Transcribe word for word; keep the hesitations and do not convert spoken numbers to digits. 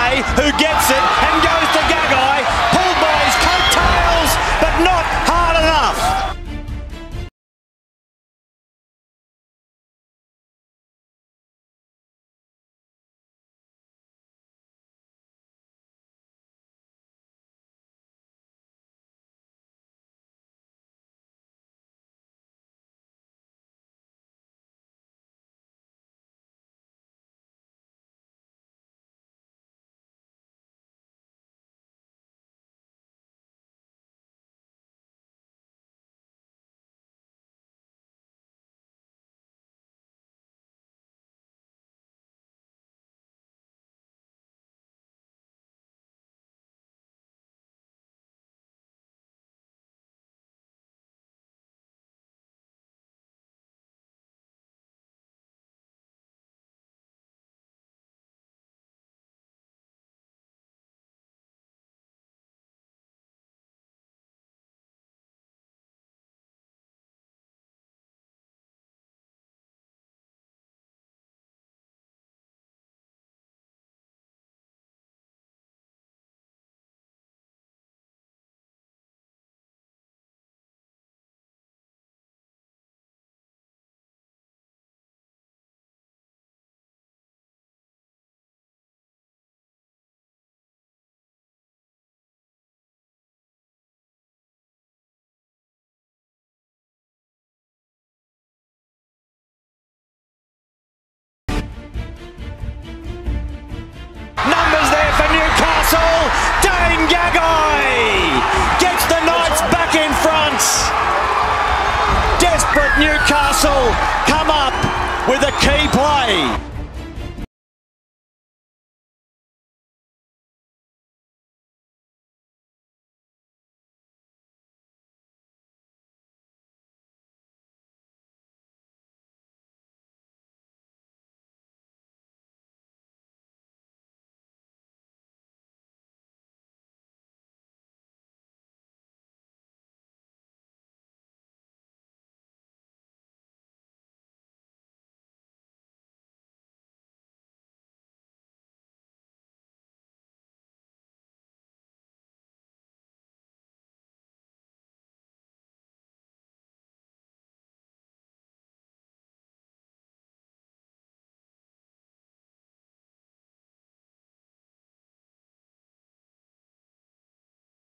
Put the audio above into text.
Gagai, who gets it and goes to Gagai, pulled by his coattails, but not hard enough. Numbers there for Newcastle. Dane Gagai gets the Knights back in front. Desperate Newcastle come up with a key play.